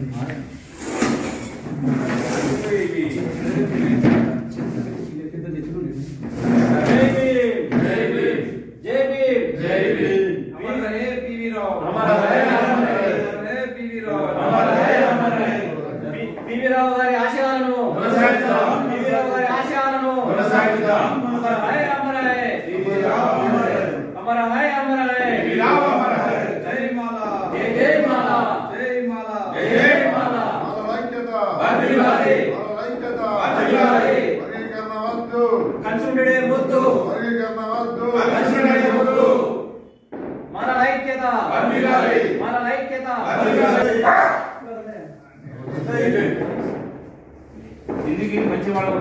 మంచి వాళ్ళు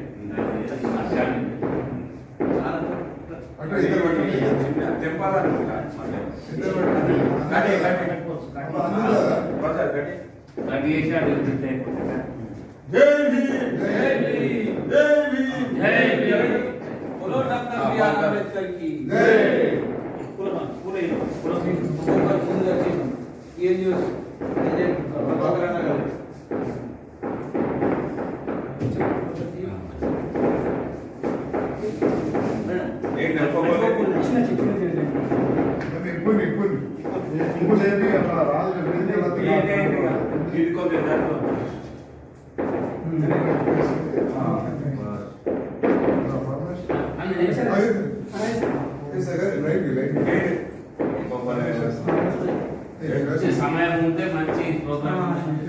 సమయం ఉంటే మంచి ప్రోగ్రామ్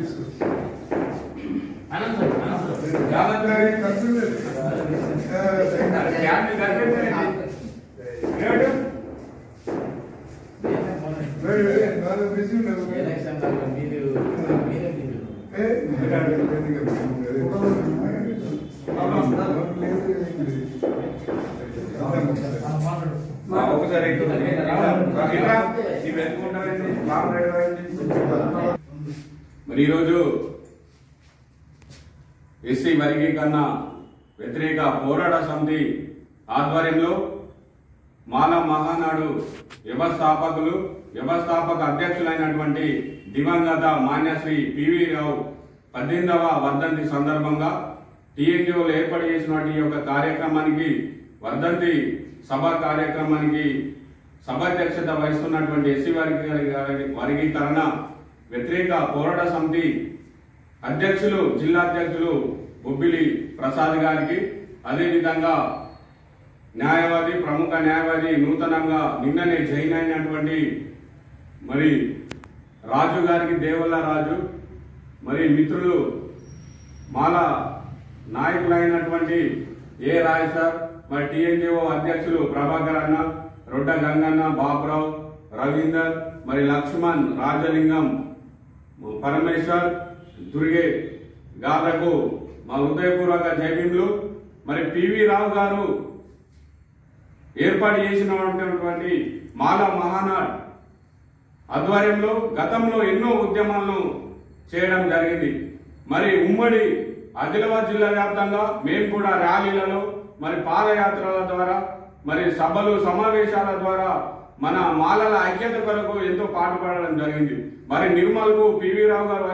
మరి ఈరోజు ఎస్సీ వర్గీకరణ వ్యతిరేక పోరాట సమితి ఆధ్వర్యంలో మాల మహానాడు వ్యవస్థాపక అధ్యక్షులైనటువంటి దివంగత మాన్యశ్రీ పివి రావు 18వ వర్ధంతి సందర్భంగా టీఎన్జిఓలు ఏర్పాటు చేసినటువంటి ఈ యొక్క కార్యక్రమానికి వర్ధంతి సభ కార్యక్రమానికి సభాధ్యక్షత వహిస్తున్నటువంటి ఎస్సీ వర్గీకరణ వ్యతిరేక పోరాట సమితి అధ్యక్షులు జిల్లా అధ్యక్షులు బొబ్బిలి ప్రసాద్ గారికి, అదేవిధంగా ప్రముఖ న్యాయవాది నూతనంగా నిన్ననే జాయిన్ అయినటువంటి మరి రాజు గారికి, దేవుళ్ళ రాజు, మరి మిత్రులు మాల నాయకులైనటువంటి ఏ రాయ్ సార్, మరి టీఎన్జిఓ అధ్యక్షులు ప్రభాకర్ అన్న, రొడ్డ గంగన్న, బాపురావు, రవీందర్, మరి లక్ష్మణ్, రాజలింగం, పరమేశ్వర్, దుర్గే గాళ్లకు మా హృదయపూర్వక జైభీములు. మరి పివి రావు గారు ఏర్పాటు చేసినటువంటి మాల మహానాడ్ ఆధ్వర్యంలో గతంలో ఎన్నో ఉద్యమాలను చేయడం జరిగింది. మరి ఉమ్మడి ఆదిలాబాద్ జిల్లా వ్యాప్తంగా మేము కూడా ర్యాలీలలో, మరి పాదయాత్రల ద్వారా, మరి సభలు సమావేశాల ద్వారా మన మాలల ఐక్యత కొరకు ఎంతో పాటుపడడం జరిగింది. మరి నిర్మల్కు పివి రావు గారు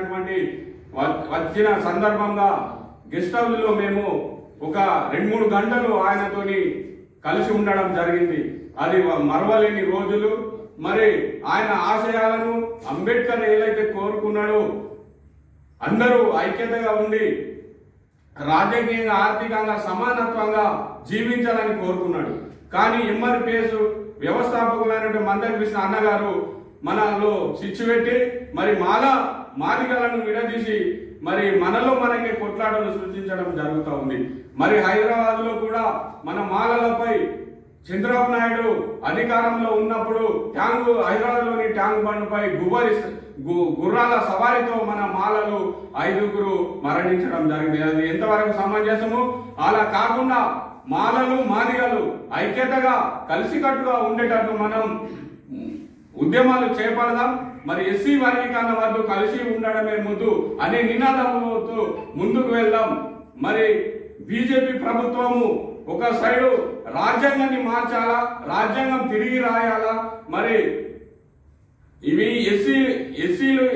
వచ్చిన సందర్భంగా గెస్ట్ హౌస్ లో మేము ఒక 2-3 గంటలు ఆయనతోని కలిసి ఉండడం జరిగింది. అది మరవలేని రోజులు. మరి ఆయన ఆశయాలను అంబేద్కర్ ఏదైతే కోరుకున్నాడో అందరూ ఐక్యతగా ఉండి రాజకీయంగా, ఆర్థికంగా సమానత్వంగా జీవించాలని కోరుకున్నాడు. కానీ ఎంఆర్పిఎస్ వ్యవస్థాపకులైనటువంటి మందరి కృష్ణ అన్నగారు మనలో చిచ్చు పెట్టి మరి మాదిగలను విడదీసి మరి మనలో మనకే కొట్లాటలు సృష్టించడం జరుగుతూ ఉంది. మరి హైదరాబాద్ లో కూడా మన మాలలపై చంద్రబాబు నాయుడు అధికారంలో ఉన్నప్పుడు హైదరాబాద్ లోని ట్యాంక్ బండ్పై గుర్రాల సవారితో మన మాలలు 5గురు మరణించడం జరిగింది. అది ఎంతవరకు సమంజసము? అలా కాకుండా మాలలు మాదిగలు ఐక్యతగా కలిసికట్టుగా ఉండేటట్టు మనం ఉద్యమాలు చేపడదాం. మరి ఎస్సీ వర్గీకరణ వద్దు, కలిసి ఉండడమే ముందు అనే నినాదంతో ముందుకు వెళ్దాం. మరి బీజేపీ ప్రభుత్వము ఒక సైడు రాజ్యాంగాన్ని మార్చాలా, రాజ్యాంగం తిరిగి రాయాలా, మరి ఇవి ఎస్సీలు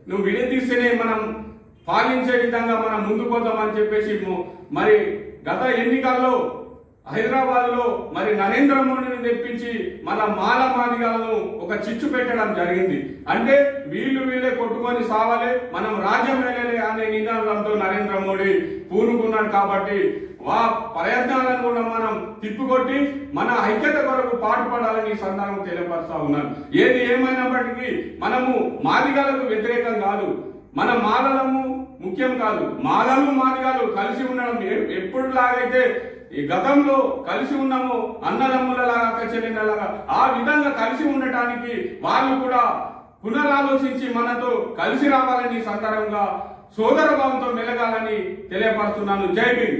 నువ్వు విడదీస్తేనే మనం పాలించే విధంగా మనం ముందుకు పోతామని చెప్పేసి మరి గత ఎన్నికల్లో హైదరాబాద్ లో మరి నరేంద్ర మోడీని తెప్పించి మన మాల మాదిగలను ఒక చిచ్చు పెట్టడం జరిగింది. అంటే వీళ్ళే కొట్టుకొని సావాలి, మనం రాజ్యం వెళ్ళలే అనే నినాదంతో నరేంద్ర మోడీ పూనుకున్నాడు. కాబట్టి ఆ ప్రయత్నాలను కూడా మనం తిప్పుకొట్టి మన ఐక్యత కొరకు పాటుపడాలని ఈ సందర్భం తెలియపరుస్తా ఉన్నాను. ఏది ఏమైనప్పటికీ మనము మాదిగలకు వ్యతిరేకం కాదు, మన మాలలము ముఖ్యం కాదు. మాలలు మాదిగలు కలిసి ఉండడం ఎప్పుడులాగైతే ఈ గతంలో కలిసి ఉన్నాము, అన్నదమ్ములలాగా అక్క చెల్లెళ్ళలాగా ఆ విధంగా కలిసి ఉండటానికి వాళ్ళు కూడా పునరాలోచించి మనతో కలిసి రావాలని సందర్భంగా సోదర భావంతో మెలగాలని తెలియపరుస్తున్నాను. జై భీమ్.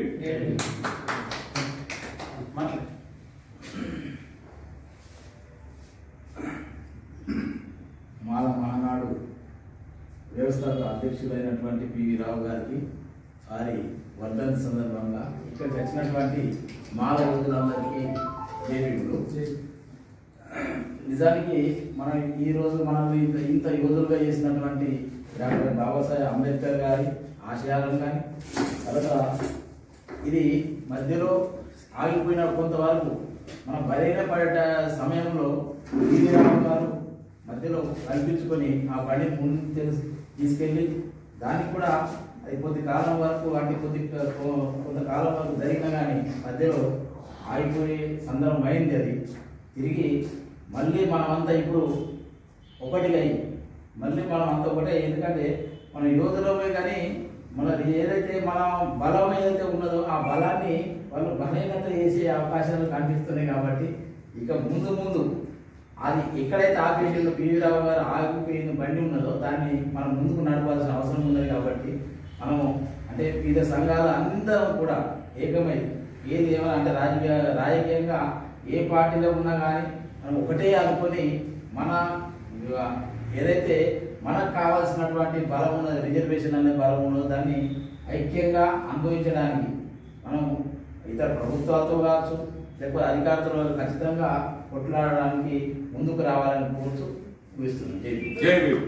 మాల మహానాడు వ్యవస్థాపక అధ్యక్షులైనటువంటి పివి రావు గారికి వారి వర్ధంతి సందర్భంగా ఇక్కడికి వచ్చినటువంటి మాల యోధులందరికీ జైలు. నిజానికి మనం ఈరోజు మనం ఇంత యోధులుగా చేసినటువంటి డాక్టర్ బాబాసాహెబ్ అంబేద్కర్ గారి ఆశయాలను కానీ తర్వాత ఇది మధ్యలో ఆగిపోయిన కొంతవరకు మనం బలైన పడే సమయంలో పివి రావు గారు మధ్యలో కల్పించుకొని ఆ పనిని ముందుకు తీసుకెళ్ళి దానికి కూడా అది కొద్ది కాలం వరకు అంటే కొంతకాలం వరకు జరిగినా కానీ మధ్యలో ఆగిపోయే సందర్భం అయింది. అది తిరిగి మళ్ళీ మనమంతా ఇప్పుడు ఒకటిగా మళ్ళీ మనం అంతా ఒకటే. ఎందుకంటే మన యోధులమే కానీ మన ఏదైతే మన బలం ఏదైతే ఉన్నదో ఆ బలాన్ని వాళ్ళు బలహీనత చేసే అవకాశాలు కనిపిస్తున్నాయి. కాబట్టి ఇక ముందు అది ఎక్కడైతే ఆపేషన్లో పివి రావు గారు ఆగిపోయిన బండి ఉన్నదో దాన్ని మనం ముందుకు నడపాల్సిన అవసరం ఉన్నది. కాబట్టి మనం అంటే వివిధ సంఘాలు అందరం కూడా ఏకమై ఏది ఏమైనా అంటే రాజకీయంగా ఏ పార్టీలో ఉన్నా కానీ మనం ఒకటే అనుకొని మన ఏదైతే మనకు కావాల్సినటువంటి బలం ఉన్నది, రిజర్వేషన్ అనే బలం ఉన్నదో దాన్ని ఐక్యంగా అనుభవించడానికి మనం ఇతర ప్రభుత్వాలతో కావచ్చు లేకపోతే అధికారులతో ఖచ్చితంగా కొట్లాడడానికి ముందుకు రావాలని కోరుతూ ముగిస్తున్నాం. జై భీమ్.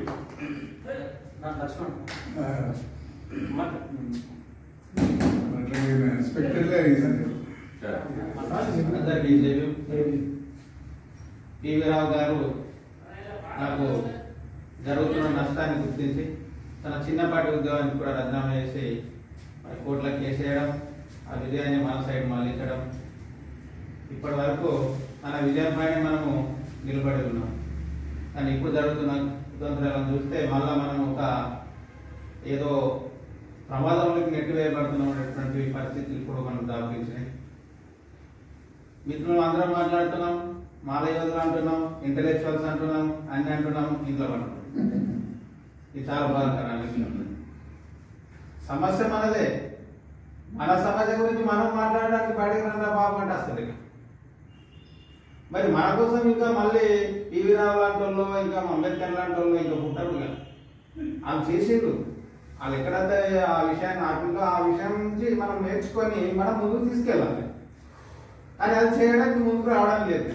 పివి రావు గారు నాకు జరుగుతున్న నష్టాన్ని గుర్తించి తన చిన్నపాటి ఉద్యోగానికి కూడా రాజీనామా చేసి కోర్టులకు కేసేయడం, ఆ విజయాన్ని మన సైడ్ మళ్లించడం, ఇప్పటి వరకు మన విజయంపైనే మనము నిలబడి ఉన్నాం. కానీ ఇప్పుడు జరుగుతున్న కుతంత్రాలను చూస్తే మళ్ళా మనం ఒక ఏదో ప్రమాదంలోకి నెట్టివేయబడుతున్నాం అనేటువంటి పరిస్థితులు ఇప్పుడు మనం దాపించినాయి. మిత్రులు అందరం మాట్లాడుతున్నాం, మాల యోధులు అంటున్నాం, ఇంటలెక్చువల్స్ అంటున్నాం, అన్ని అంటున్నాం, ఇంట్లో అంటున్నాం. ఇది చాలా బాధాకరమైన సమస్య మనదే. మన సమస్య గురించి మనం మాట్లాడడానికి బయటకు రంగా బాబు అంటే వస్తుంది. మరి మన కోసం ఇంకా మళ్ళీ పివి రావు లాంటి వాళ్ళు ఇంకా అంబేద్కర్ లాంటి వాళ్ళు ఇంకా పుట్టరు. వాళ్ళు చేసిండ్రు, వాళ్ళు ఎక్కడైతే ఆ విషయాన్ని ఆపిందో ఆ విషయం నుంచి మనం నేర్చుకొని మనం ముందుకు తీసుకెళ్ళాలి. కానీ అది చేయడానికి ముందుకు రావడం లేదు.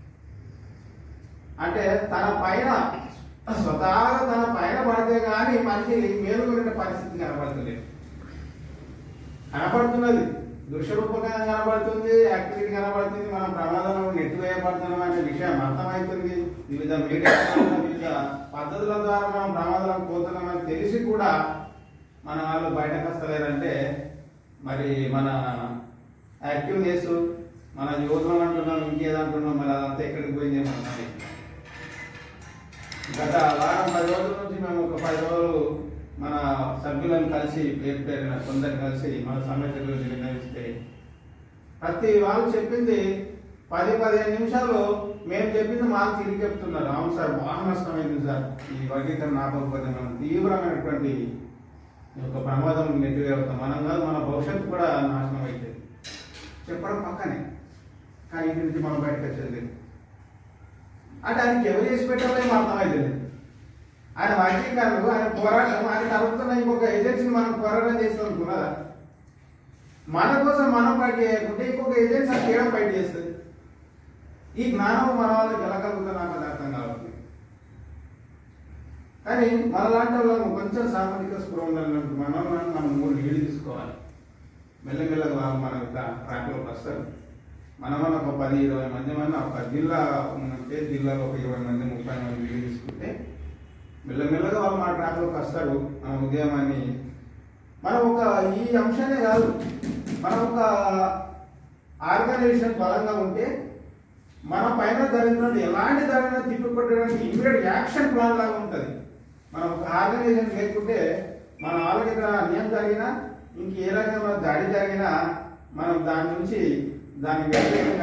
అంటే తన పైన స్వతహాగా తన పైన పడితే కానీ మనిషి మేలుకొనే పరిస్థితి కనబడతలేదు. కనబడుతున్నది, దృశ్యరూపకంగా కనబడుతుంది, యాక్టివిటీ కనబడుతుంది, మనం ప్రమాదంలో నెట్టివేయబడుతున్నాం అనే విషయం అర్థమవుతుంది. వివిధ మీడియా వివిధ పద్ధతుల ద్వారా మనం ప్రమాదాలకు పోతున్నామని తెలిసి కూడా మన వాళ్ళు బయటకు వస్తలేరంటే మరి మన యాక్టివ్నెస్, మన యువతలు అంటున్నాం, ఇంకేదంటున్నాం, మరి అదంతా ఎక్కడికి పోయింది మనం. గత వారం 10 రోజుల నుంచి మేము ఒక 10 రోజులు మన సభ్యులను కలిసి పేరున కొందరు కలిసి మన సమస్య గురించి నిర్ణయిస్తే ప్రతి వాళ్ళు చెప్పింది 10-15 నిమిషాలు మేము చెప్పింది మాకు తిరిగి చెప్తున్నారు. అవును సార్, బాగా నష్టమైంది సార్, ఈ వర్గీకరణ ఆపకపోతే మనం తీవ్రమైనటువంటి ఒక ప్రమాదం నెట్టివేస్తాం, మనం కాదు మన భవిష్యత్తు కూడా నాశనం అవుతుంది చెప్పడం పక్కనే. కానీ ఇంటి నుంచి మనం బయటకు వచ్చేది లేదు. అంటే ఆయనకి ఎవరు చేసి పెట్టాలో ఏమో అర్థమైంది. ఆయన వర్గీకరణలు, ఆయన పోరాటం, ఆయన తరపుతున్న ఇంకొక ఏజెన్సీని మనం పోరాటం చేస్తాం అనుకున్నదా? మన కోసం మనం ఫైట్ చేయకుంటే ఇంకొక ఏజెన్సీ అది చేయడం ఫైట్ చేస్తుంది. ఈ జ్ఞానం మన వాళ్ళకి ఎలా కలుగుతుంది నాకు అది అర్థం కావాలి. కానీ మనలాంటి వాళ్ళము కొంచెం సామాజిక స్పృహ ఉన్నట్టు మనం 3 లీడ్ తీసుకోవాలి. మెల్లమెల్లగా మన ట్రాక్లోకి వస్తారు. మనం ఒక 10-20 మంది ఒక జిల్లా ఉంటే జిల్లాలో ఒక 20 మంది 30 మంది లీడ్ తీసుకుంటే మెల్లమెల్లగా వాళ్ళు మన ట్రాక్లోకి వస్తారు. మన ఉద్యమాన్ని మనం ఈ అంశానే కాదు, మనం ఒక ఆర్గనైజేషన్ బలంగా ఉంటే మన పైన జరిగినట్టు ఎలాంటి దానిని తిప్పికొట్టడానికి ఇమీడియట్ యాక్షన్ ప్లాన్ లాగా ఉంటుంది. మనం ఒక ఆర్గనైజేషన్ లేకుంటే మన వాళ్ళకి ఇక్కడ అన్యాయం జరిగినా ఏ రకంగా దాడి జరిగినా మనం దాని నుంచి దాని వ్యతిరేకంగా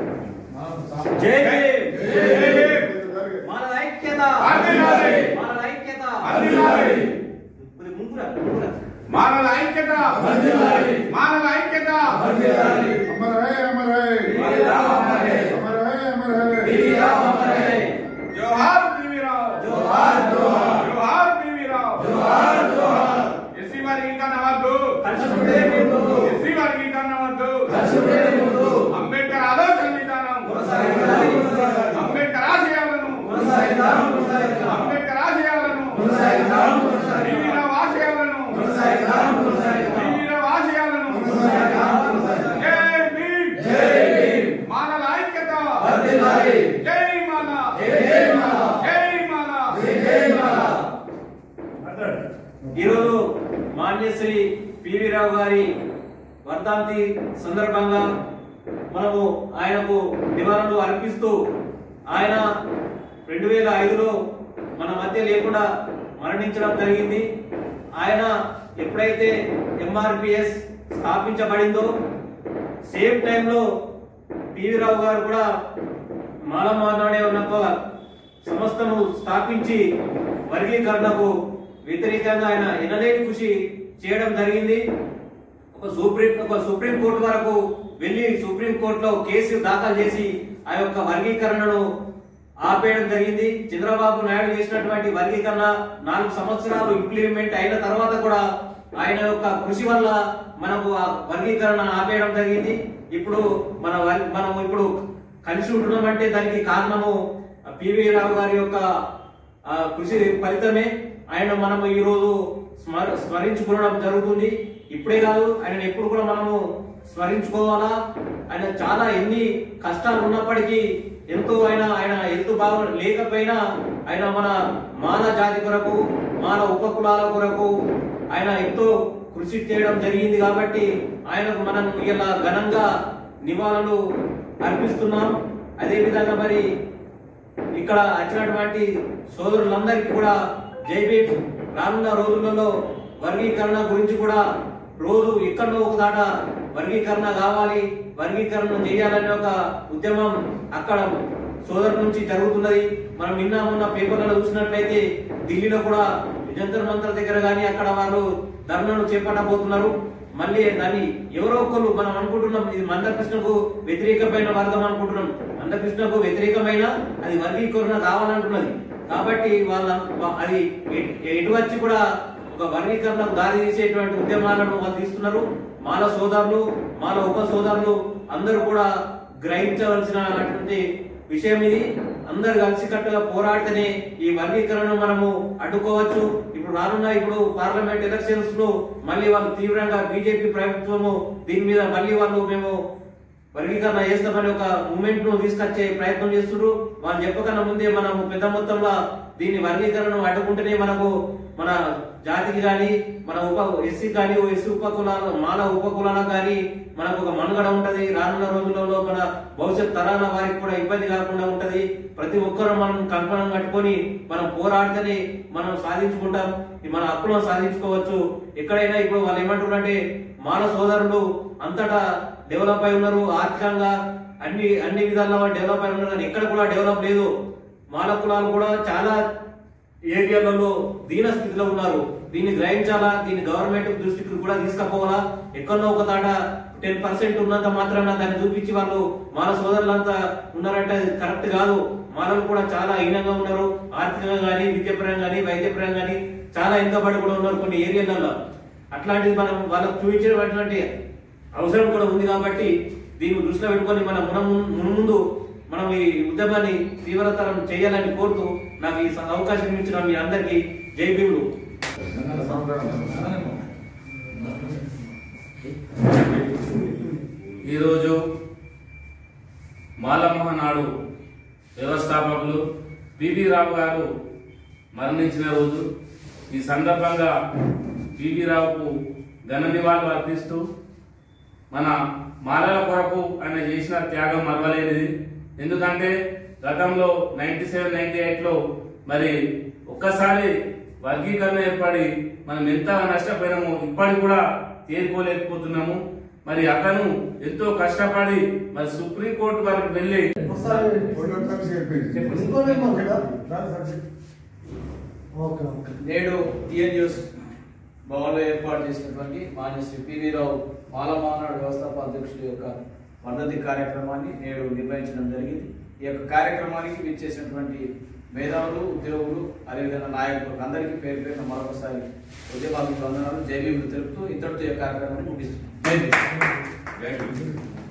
అంబేద్కర్ ఆలోచన విధానం, అంబేద్కర్ ఆశయాలను, అంబేద్కర్ ఆశయాలను, ఆశయాలను జై భీమ్, మానవ ఐక్యత, జై మాల, జై మాల. ఈరోజు మాన్యశ్రీ పివి రావు గారి వర్ధంతి సందర్భంగా మనము ఆయనకు నివాళులు అర్పిస్తూ ఆయన 2005లో మన మధ్య లేకుండా మరణించడం జరిగింది. ఆయన ఎప్పుడైతే ఎంఆర్పిఎస్ స్థాపించబడిందో సేమ్ టైంలో పివి రావు గారు కూడా మాలమానాడే ఉన్న ఒక సంస్థను స్థాపించి వర్గీకరణకు వ్యతిరేకంగా ఆయన ఎనలేని కృషి చేయడం జరిగింది. ఒక సుప్రీం కోర్టు వరకు వెళ్లి సుప్రీం కోర్టులో కేసు దాఖలు చేసి ఆ యొక్క వర్గీకరణను ఆపేయడం జరిగింది. చంద్రబాబు నాయుడు చేసినటువంటి వర్గీకరణ 4 సంవత్సరాలు ఇంప్లిమెంట్ అయిన తర్వాత కూడా ఆయన యొక్క కృషి వల్ల మనకు ఆ వర్గీకరణ ఆపేయడం జరిగింది. ఇప్పుడు మనం ఇప్పుడు కలిసి ఉంటున్నామంటే దానికి కారణము పివి రావు గారి యొక్క కృషి ఫలితమే. ఆయన మనము ఈ రోజు స్మరించుకోవడం జరుగుతుంది. ఇప్పుడే కాదు, ఆయన ఎప్పుడు కూడా మనము స్మరించుకోవాలా. ఆయన చాలా ఎన్ని కష్టాలు ఉన్నప్పటికీ ఎంతో ఆయన హెల్త్ బాగా లేకపోయినా ఆయన మన మాల జాతి కొరకు, మాల ఉపకులాల కొరకు ఆయన ఎంతో కృషి చేయడం జరిగింది. కాబట్టి ఆయనకు మనం ఇలా ఘనంగా నివాళులు అర్పిస్తున్నాం. అదేవిధంగా మరి ఇక్కడ వచ్చినటువంటి సోదరులందరికీ కూడా జై భీమ్. రానున్న రోజులలో వర్గీకరణ గురించి కూడా రోజు ఎక్కడో ఒక దాట వర్గీకరణ కావాలి, వర్గీకరణ చేయాలనే ఒక ఉద్యమం అక్కడ సోదరుల నుంచి జరుగుతున్నది. మనం నిన్న మొన్న పేపర్లలో చూసినట్లయితే ఢిల్లీలో కూడా జంతర్ మంతర్ దగ్గర కానీ అక్కడ వాళ్ళు ధర్నాను చేపట్టబోతున్నారు. మళ్ళీ దాన్ని ఎవరో ఒకరు మనం అనుకుంటున్నాం ఇది మందకృష్ణకు వ్యతిరేకమైన వర్గం అనుకుంటున్నాం. మందకృష్ణకు వ్యతిరేకమైన అది వర్గీకరణ కావాలంటున్నది. కాబట్టి అది ఎటు వచ్చి కూడా ఒక వర్గీకరణకు దారి తీసేటువంటి ఉద్యమాలను వాళ్ళు తీస్తున్నారు. మాల సోదరులు, మాల ఉప సోదరులు అందరూ కూడా గ్రహించవలసినటువంటి విషయం ఇది. అందరు కలిసికట్టుగా పోరాడితేనే ఈ వర్గీకరణను మనము అడ్డుకోవచ్చు. ఇప్పుడు రానున్న పార్లమెంట్ ఎలక్షన్స్ లో మళ్ళీ వాళ్ళు తీవ్రంగా బీజేపీ ప్రభుత్వము దీని మీద మళ్ళీ మేము వర్గీకరణ చేస్తామని ఒక మూమెంట్ ను తీసుకొచ్చే ప్రయత్నం చేస్తున్నారు. వాళ్ళు చెప్పకన్నా ముందే మనము పెద్ద మొత్తంలో దీన్ని వర్గీకరణను అడ్డుకుంటేనే మనకు మన జాతికి కానీ మన ఎస్సీ కానీ ఎస్సీ ఉపకులాల మాల ఉపకులాలకు కానీ మనకు ఒక మనుగడ ఉంటది. రానున్న రోజులలో మన భవిష్యత్ తరాల వారికి కూడా ఇబ్బంది కాకుండా ఉంటది. ప్రతి ఒక్కరూ మనం కంకణం కట్టుకొని మనం పోరాడితేనే మనం సాధించుకుంటాం, మన హక్కులను సాధించుకోవచ్చు. ఎక్కడైనా ఇప్పుడు వాళ్ళు ఏమంటున్నారంటే మాల సోదరులు అంతటా డెవలప్ అయి ఉన్నారు, ఆర్థికంగా అన్ని విధాల్లో డెవలప్ అయి ఉన్నారు. కానీ ఎక్కడ కూడా డెవలప్ లేదు. మాల కులాలు కూడా చాలా ఏరియాలలో దీన స్థితిలో ఉన్నారు. దీన్ని గ్రహించాలా, దీన్ని గవర్నమెంట్ దృష్టికి కూడా తీసుకుపోవాలా. ఎక్కడో ఒక తాట 10% ఉన్నంత మాత్రాన దాన్ని చూపించి వాళ్ళు మాల సోదరులంతా ఉన్నారంటే కరెక్ట్ కాదు. మాలలు కూడా చాలా హీనంగా ఉన్నారు. ఆర్థికంగా కానీ, విద్యాపరంగా కానీ, వైద్యపరంగా కానీ చాలా వెనుకబడి కూడా ఉన్నారు కొన్ని ఏరియాలలో. అట్లాంటిది మనం వాళ్ళకు చూపించేటువంటి అవసరం కూడా ఉంది. కాబట్టి దీన్ని దృష్టిలో పెట్టుకొని మనం ముందు మనం ఈ ఉద్యమాన్ని తీవ్రతరం చేయాలని కోరుతూ నాకు ఈ అవకాశం ఇచ్చిన మీ అందరికీ జై భీములు. ఈరోజు మాలమహనాడు వ్యవస్థాపకులు పివి రావు గారు మరణించిన రోజు. ఈ సందర్భంగా పివి రావుకు ఘన నివాళులు అర్పిస్తూ మన మాలల కొరకు ఆయన చేసిన త్యాగం మరవలేనిది. ఎందుకంటే గతంలో 97, 98లో మరి ఒక్కసారి వర్గీకరణ ఏర్పడి మనం ఎంత నష్టపోయినామో ఇప్పటికి కూడా తేరుకోలేకపోతున్నాము. మరి అతను ఎంతో కష్టపడి మరి సుప్రీంకోర్టు వరకు వెళ్ళి నేడు టీఎన్యూస్ భవన్లో ఏర్పాటు చేసినటువంటి మాన్య శ్రీ పివి రావు మాలమహనాడు వ్యవస్థాపక అధ్యక్షుడి యొక్క వర్ధంతి కార్యక్రమాన్ని నేడు నిర్వహించడం జరిగింది. ఈ యొక్క కార్యక్రమానికి విచ్చేసినటువంటి మేధావులు, ఉద్యోగులు, అదేవిధంగా నాయకులకు అందరికీ పేరు పేరున మరొకసారి ఉద్యమాలకు వందనాలు, జై భీములు తెలుపుతూ ఇంతటితో ఈ కార్యక్రమాన్ని ముగిస్తున్నాం. జై భీమ్.